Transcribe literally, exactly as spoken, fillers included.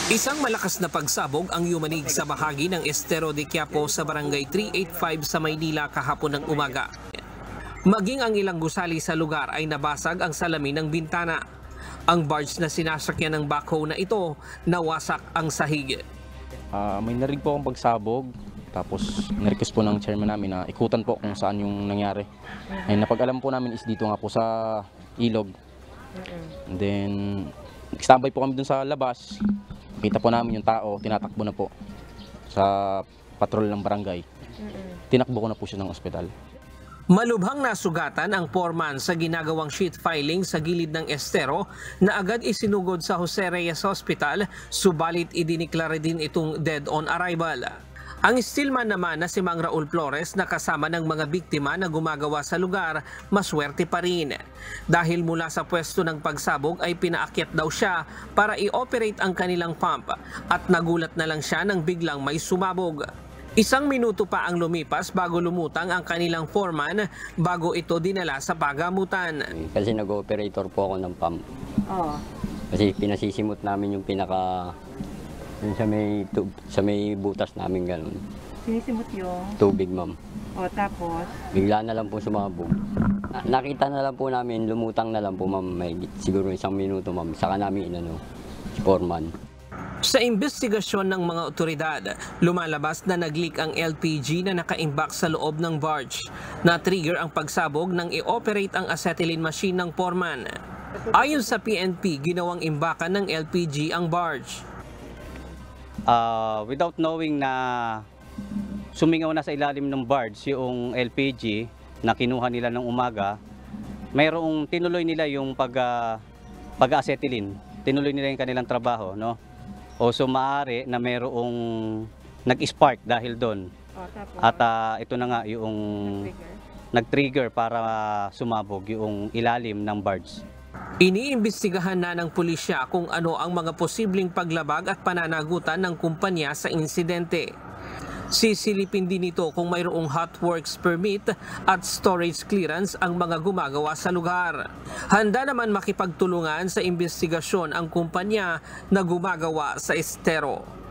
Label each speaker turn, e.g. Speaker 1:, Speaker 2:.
Speaker 1: Isang malakas na pagsabog ang yumanig sa bahagi ng Estero de Quiapo sa barangay three eighty-five sa Maynila kahapon ng umaga. Maging ang ilang gusali sa lugar ay nabasag ang salamin ng bintana. Ang barge na sinasakyan ng backhoe na ito, nawasak ang sahig.
Speaker 2: Uh, may narinig po akong pagsabog, tapos nirequest po ng chairman namin na ikutan po kung saan yung nangyari. Ay napag-alam po namin is dito nga po sa ilog. And then, standby po kami dun sa labas. Kita po namin yung tao, tinatakbo na po sa patrol ng barangay. Tinakbo ko na po siya ng ospital.
Speaker 1: Malubhang nasugatan ang foreman sa ginagawang sheet filing sa gilid ng Estero na agad isinugod sa Jose Reyes Hospital, subalit idiniklara din itong dead on arrival. Ang steelman naman na si Mang Raul Flores na kasama ng mga biktima na gumagawa sa lugar, maswerte pa rin. Dahil mula sa pwesto ng pagsabog ay pinaakyat daw siya para i-operate ang kanilang pump at nagulat na lang siya nang biglang may sumabog. Isang minuto pa ang lumipas bago lumutang ang kanilang foreman bago ito dinala sa pagamutan.
Speaker 3: Kasi nag-operator po ako ng pump. Oo. Kasi pinasisimot namin yung pinaka... Yung sa may, tub, sa may butas namin gano'n.
Speaker 4: Sinisimot yung?
Speaker 3: Tubig, ma'am.
Speaker 4: O, tapos?
Speaker 3: Bigla na lang po sumabog. Nakita na lang po namin, lumutang na lang po, ma'am. May siguro isang minuto, ma'am. Saka namin inano, si foreman.
Speaker 1: Sa investigasyon ng mga otoridad, lumalabas na nag-leak ang L P G na nakaimbak sa loob ng barge. Na-trigger ang pagsabog nang i-operate ang acetylene machine ng foreman. Ayon sa P N P, ginawang imbakan ng L P G ang barge.
Speaker 5: Uh, without knowing na sumingaw na sa ilalim ng barge yung L P G na kinuha nila ng umaga, mayroong tinuloy nila yung pag, uh, pag-acetylene. Tinuloy nila yung kanilang trabaho, no? O so maaari na mayroong nag-spark dahil doon. At uh, ito na nga yung nag-trigger para uh, sumabog yung ilalim ng barge.
Speaker 1: Iniimbestigahan na ng pulisya kung ano ang mga posibleng paglabag at pananagutan ng kumpanya sa insidente. Sisilipin din ito kung mayroong hot works permit at storage clearance ang mga gumagawa sa lugar. Handa naman makipagtulungan sa imbestigasyon ang kumpanya na gumagawa sa Estero.